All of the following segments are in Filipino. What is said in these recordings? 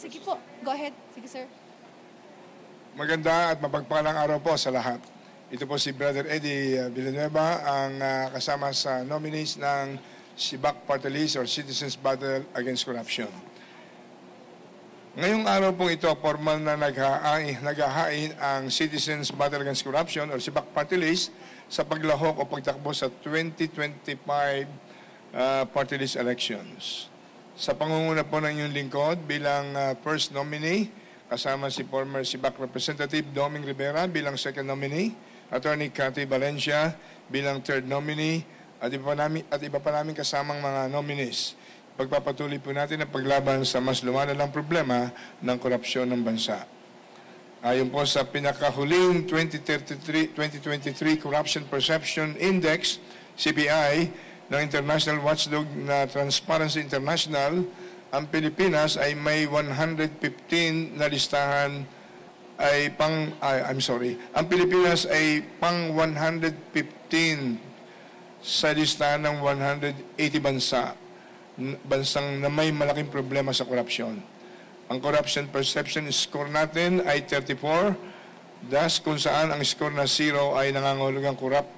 Sige po, go ahead. Sige, sir. Maganda at mapagpalang araw po sa lahat. Ito po si Brother Eddie Villanueva, ang kasama sa nominees ng SIBAC Party List or Citizens Battle Against Corruption. Ngayong araw pong ito, formal na naghahain ang Citizens Battle Against Corruption or SIBAC Party List sa paglahok o pagtakbo sa 2025 Party List elections. Sa pangunguna po ng inyong lingkod bilang first nominee, kasama si former SIBAC Representative Doming Rivera bilang second nominee, Attorney Cathy Valencia bilang third nominee, at iba pa namin kasamang mga nominees. Pagpapatuloy po natin ang paglaban sa mas lumalalang problema ng korupsyon ng bansa. Ayon po sa pinakahuling 2023 Corruption Perception Index, CPI, ng International Watchdog na Transparency International, ang Pilipinas ay may 115 na listahan ang Pilipinas ay pang 115 sa listahan ng 180 bansang na may malaking problema sa korupsyon. Ang corruption perception score natin ay 34, thus kung saan ang score na 0 ay nangangahulugang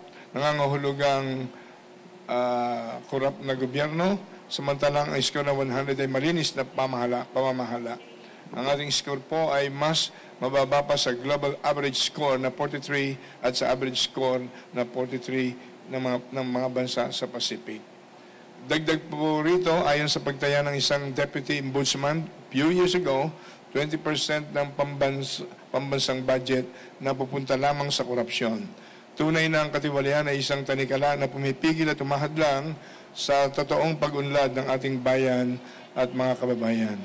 korap na gobyerno, samantalang ang score na 100 ay malinis na pamamahala. Ang ating score po ay mas mababa pa sa global average score na 43 at sa average score na 43 ng mga bansa sa Pacific. Dagdag po rito, ayon sa pagtaya ng isang deputy ombudsman few years ago, 20% ng pambansang budget na pupunta lamang sa korupsyon. Tunay na ang katiwalian ay isang tanikala na pumipigil at umahadlang sa totoong pag-unlad ng ating bayan at mga kababayan.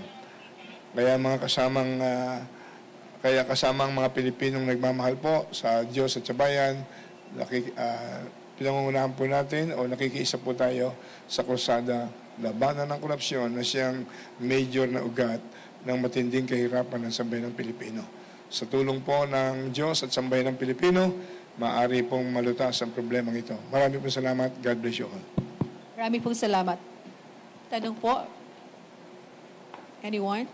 Kaya kasamang mga Pilipinong nagmamahal po sa Diyos at sa bayan, pinangungunahan po natin o nakikiisa po tayo sa krusada labanan ng korupsyon na siyang major na ugat ng matinding kahirapan ng sambayanang Pilipino. Sa tulong po ng Diyos at sambayanang Pilipino, maaari pong malutas ang problemang ito. Marami pong salamat. God bless you all. Marami pong salamat. Tanong po? Anyone?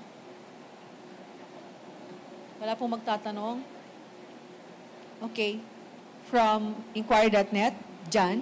Wala pong magtatanong? Okay. From Inquirer.net, John?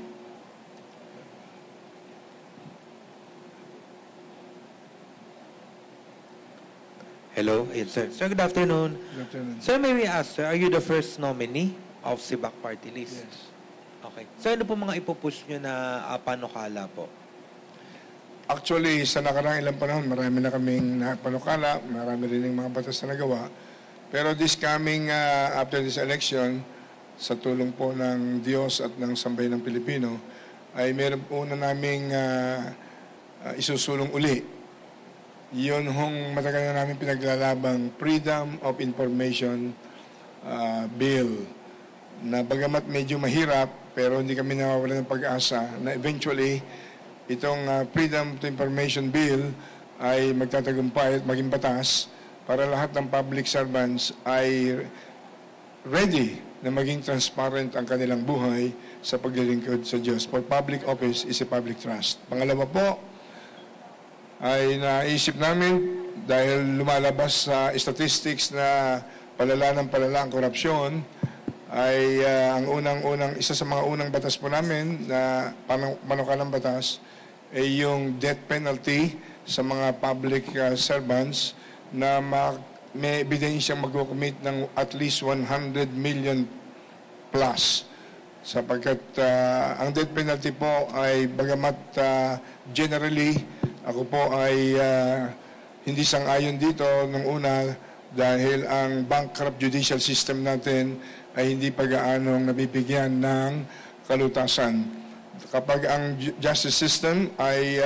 Hello, sir. Sir, good afternoon. Good afternoon. Sir, may we ask, sir, are you the first nominee of SIBAC Party List? Yes. Okay. Sir, ano po mga ipupush nyo na panukala po? Actually, sa nakaraang ilang panahon, marami na kaming panukala, marami rin yung mga batas na nagawa. Pero this coming, after this election, sa tulong po ng Diyos at ng sambayan ng Pilipino, ay meron po na naming isusulong uli. Yun hong matagal na namin pinaglalabang Freedom of Information Bill na bagamat medyo mahirap pero hindi kami nawawalan ng pag-asa na eventually itong Freedom of Information Bill ay magtatagumpay at maging batas para lahat ng public servants ay ready na maging transparent ang kanilang buhay sa paglilingkod sa Diyos. For public office is a public trust. Pangalawa po, ay naisip namin dahil lumalabas sa statistics na palala ang korupsyon, ay isa sa mga unang batas po namin na panukalang batas ay yung death penalty sa mga public servants na may ebidensyang mag-commit ng at least 100 million plus. Sapagkat ang death penalty po ay bagamat generally ako po ay hindi sang-ayon dito nung una dahil ang bankrupt judicial system natin ay hindi pa gaanong nabibigyan ng kalutasan. Kapag ang justice system ay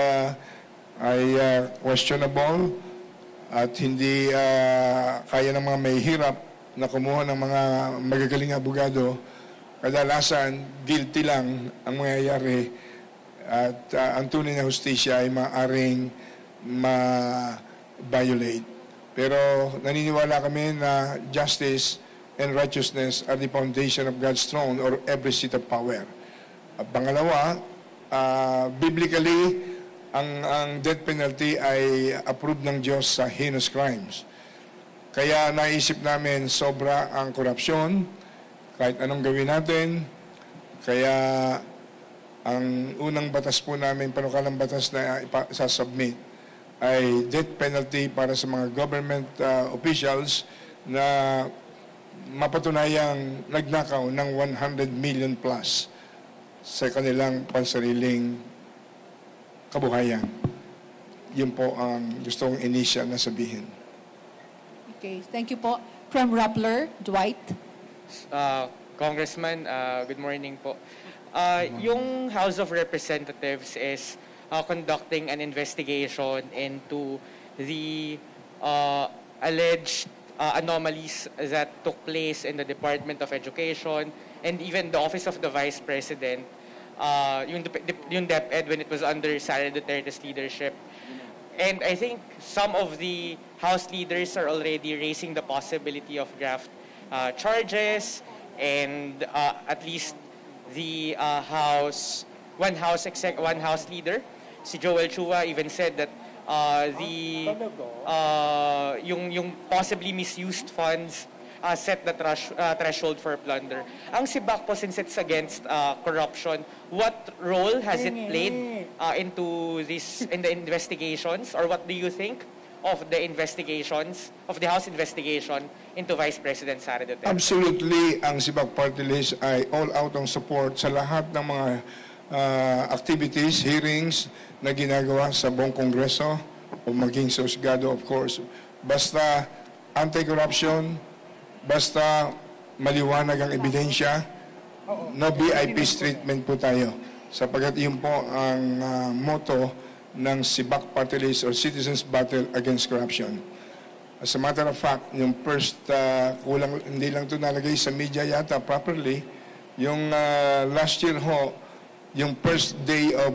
questionable at hindi kaya ng mga may hirap na kumuha ng mga magagaling abogado, kadalasan guilty lang ang mangyayari at ang tunay na hustisya ay maaaring ma-violate. Pero naniniwala kami na justice and righteousness are the foundation of God's throne or every seat of power. At pangalawa, biblically, ang death penalty ay approved ng Diyos sa heinous crimes. Kaya naisip namin sobra ang korupsyon, kahit anong gawin natin. Kaya ang unang batas po namin, panukalang batas na isasubmit, ay death penalty para sa mga government officials na mapatunayang nagnakaw ng 100 million plus sa kanilang pansariling kabuhayan. Yun po ang gusto kong initial na sabihin. Okay, thank you po. From Rappler, Dwight. Congressman, good morning po. Yung House of Representatives is conducting an investigation into the alleged anomalies that took place in the Department of Education and even the Office of the Vice President, yung DepEd when it was under Sara Duterte's leadership. And I think some of the House leaders are already raising the possibility of graft charges, and at least the one House leader, si Joel Chua, even said that yung possibly misused funds set the threshold for plunder. Ang SIBAC po, since it's against corruption, what role has it played in the investigations, or what do you think of the investigations, of the House investigation into Vice President Sara Duterte? Absolutely, ang SIBAC Party List ay all out ang support sa lahat ng mga activities, hearings na ginagawa sa buong Kongreso o maging sa Husgado, of course. Basta anti-corruption, basta maliwanag ang ebidensya, no VIP treatment po tayo. Sapagkat yun po ang motto ng SIBAC Party List or Citizens Battle Against Corruption. As a matter of fact, yung first, hindi lang ito nalagay sa media yata properly, yung last year ho, yung first day of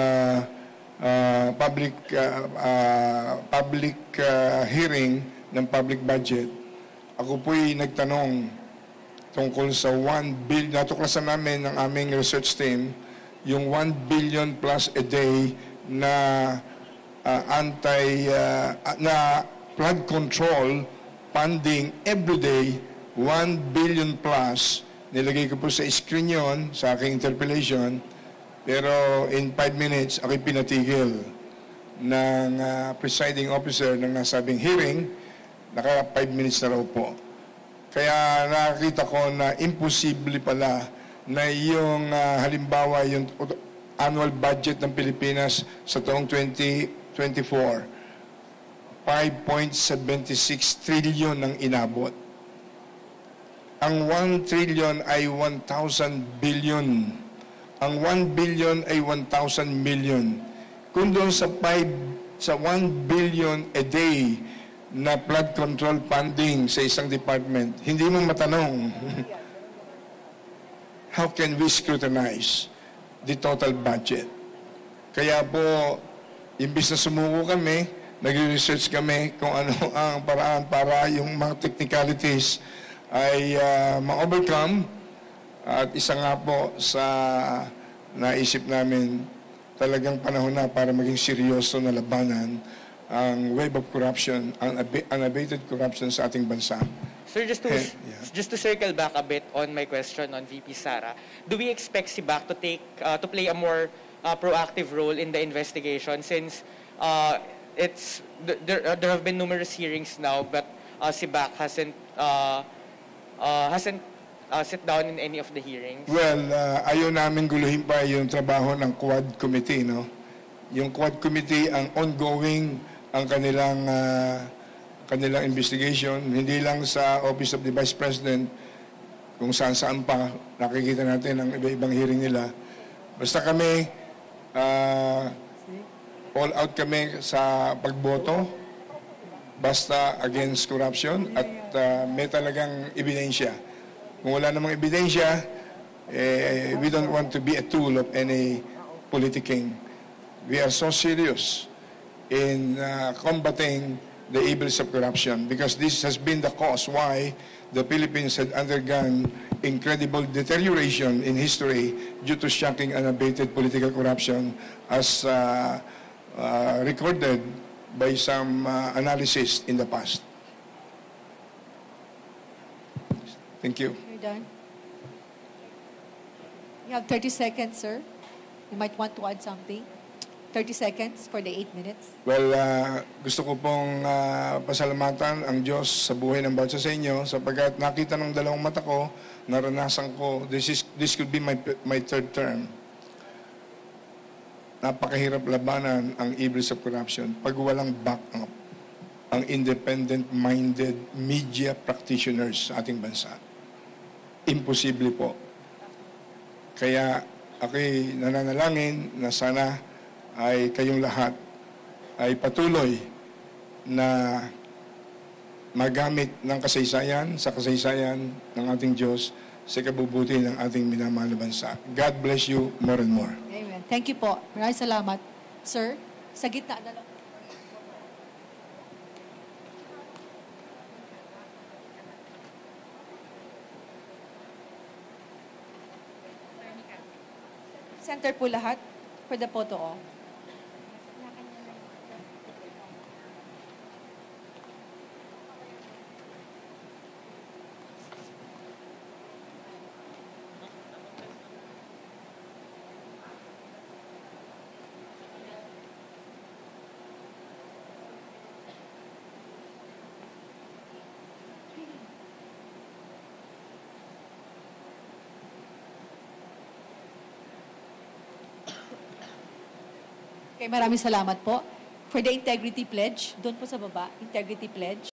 public hearing ng public budget, ako po'y nagtanong tungkol sa 1 billion, natuklasan namin ng aming research team, yung 1 billion plus a day na na flood control funding every day, 1 billion plus. Nilagay ko po sa screen yon sa aking interpellation, pero in 5 minutes, ako'y pinatigil ng presiding officer ng nasabing hearing, naka 5 minutes na raw po. Kaya nakakita ko na imposible pala na yung halimbawa yung annual budget ng Pilipinas sa taong 2024, 5.76 trillion ang inabot. Ang 1 trillion ay 1,000 billion. Ang 1 billion ay 1,000 million. Kung doon sa 1 billion a day na flood control funding sa isang department, hindi mo matanong, how can we scrutinize the total budget? Kaya po, imbis na sumuko kami, nag-research kami kung ano ang paraan para yung mga technicalities ay ma-overcome. At isa nga po sa naisip namin, talagang panahon na para maging seryoso na labanan ang wave of corruption, ang unabated corruption sa ating bansa. Sir, just to circle back a bit on my question on VP Sara, do we expect SIBAC to play a more proactive role in the investigation, since there have been numerous hearings now, but SIBAC hasn't sit down in any of the hearings? Well, ayaw namin guluhin pa yung trabaho ng Quad Committee, no? Yung Quad Committee, ang ongoing ang kanilang investigation, hindi lang sa Office of the Vice President, kung saan-saan pa, nakikita natin ang iba-ibang hearing nila. Basta kami, all out kami sa pagboto, basta against corruption, at may talagang ebidensya. Kung wala namang ebidensya, we don't want to be a tool of any politicking. We are so serious in combating the evils of corruption, because this has been the cause why the Philippines had undergone incredible deterioration in history due to shocking unabated political corruption, as recorded by some analysis in the past. Thank you. You're done. You have 30 seconds, sir. You might want to add something. 30 seconds for the 8 minutes. Well, gusto ko pong pasalamatan ang Diyos sa buhay ng bawat isa sa inyo sapagkat nakita ng dalawang mata ko, naranasan ko, this could be my third term. Napakahirap labanan ang evils of corruption pag walang backup ang independent-minded media practitioners sa ating bansa. Imposible po. Kaya ako'y nananalangin na sana ay kayong lahat ay patuloy na magamit ng kasaysayan sa kasaysayan ng ating Diyos sa kabubuti ng ating minamahal na bansa. God bless you more and more. Amen. Thank you po. Maraming salamat. Sir, sa gitna na lang. Center po lahat for the photo op. Okay, maraming salamat po. For the integrity pledge, doon po sa baba, integrity pledge.